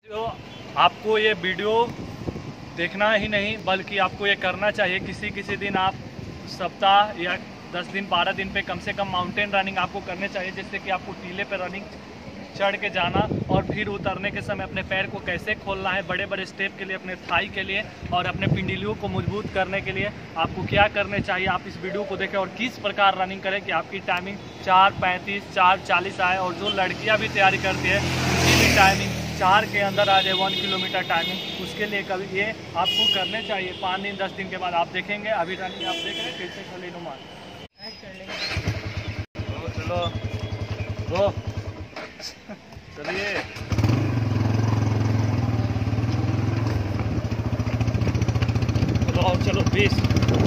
तो आपको ये वीडियो देखना ही नहीं बल्कि आपको ये करना चाहिए। किसी दिन आप सप्ताह या 10 दिन 12 दिन पे कम से कम माउंटेन रनिंग आपको करने चाहिए, जिससे कि आपको टीले पे रनिंग चढ़ के जाना और फिर उतरने के समय अपने पैर को कैसे खोलना है, बड़े बड़े स्टेप के लिए, अपने थाई के लिए और अपने पिंडलियों को मजबूत करने के लिए आपको क्या करने चाहिए। आप इस वीडियो को देखें और किस प्रकार रनिंग करें कि आपकी टाइमिंग 4:35 4:40 आए, और जो लड़कियां भी तैयारी करती है उनकी भी टाइमिंग 4 के अंदर आ जाए, 1 किलोमीटर टाइमिंग। उसके लिए कभी ये आपको करने चाहिए। 5 दिन 10 दिन के बाद आप देखेंगे। अभी रनिंग आप देख रहे हैं कैसे चले नुमान। चलो दो चलिए चलो 20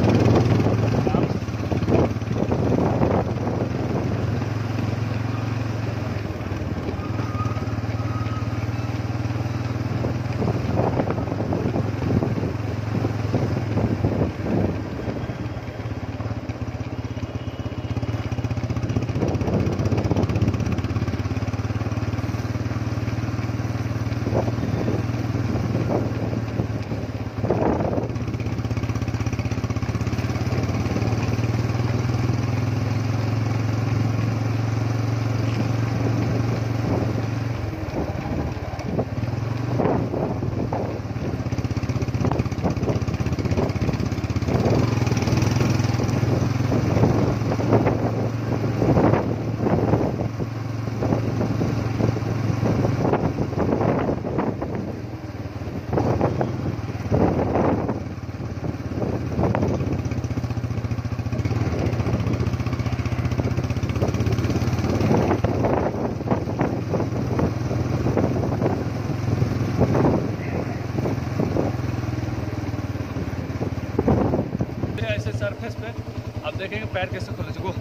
ऐसे सरफेस पे आप देखेंगे पैर कैसे खोले। गो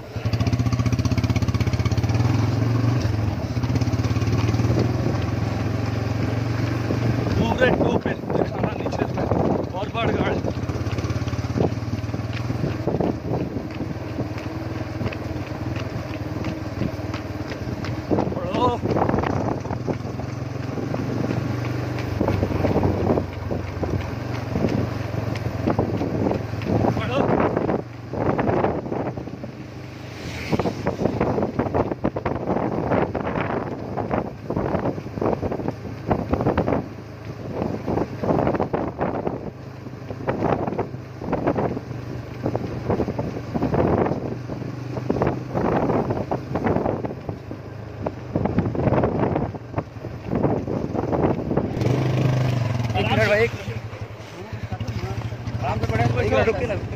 पूरे टू पे दिखाना नीचे पे और बढ़ गाड़ भाई आराम से पड़े रुके ना।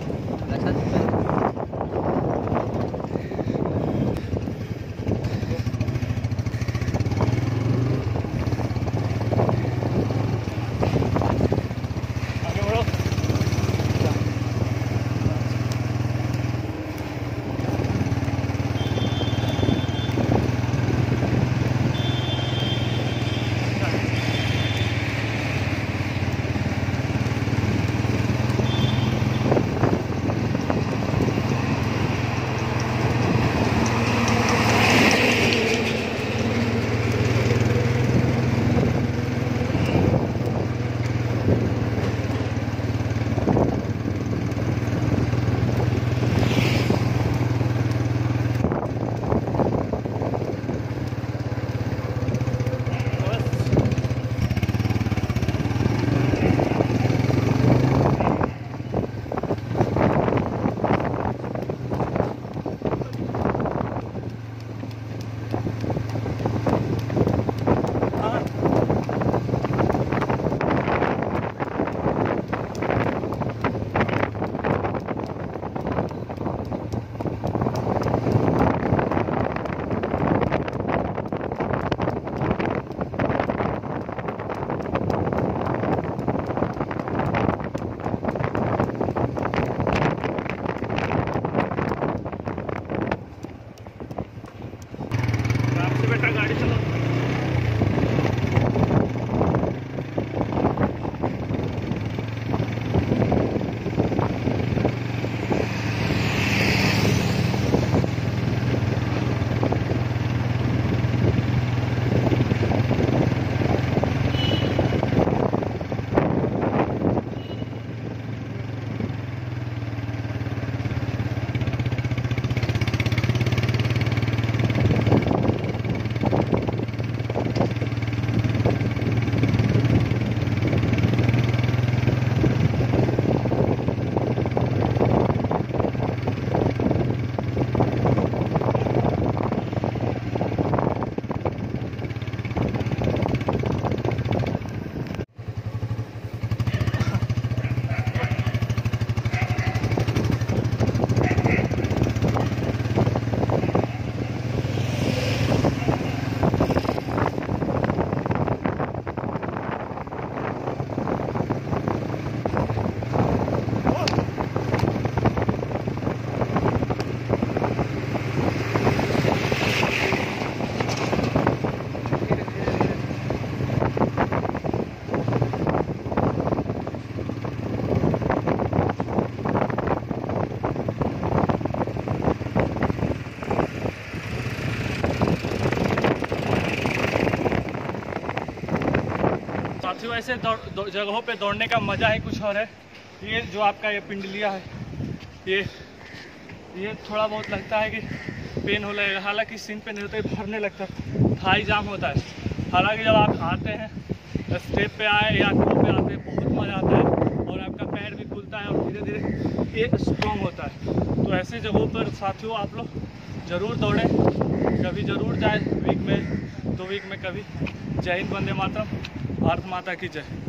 साथियों ऐसे जगहों पे दौड़ने का मज़ा ही कुछ और है। ये जो आपका ये पिंडलिया है, ये थोड़ा बहुत लगता है कि पेन हो लगेगा, हालांकि सीन पे नहीं होता है, भरने लगता है, थाई जाम होता है। हालांकि जब आप आते हैं स्टेप पे आए या टॉप पे आते हैं बहुत मज़ा आता है और आपका पैर भी खुलता है और धीरे धीरे ये स्ट्रॉन्ग होता है। तो ऐसे जगहों पर साथियों आप लोग ज़रूर दौड़ें, कभी ज़रूर जाए वीक में 2 वीक में कभी। जय हिंद, वंदे मातरम, भारत माता की जय।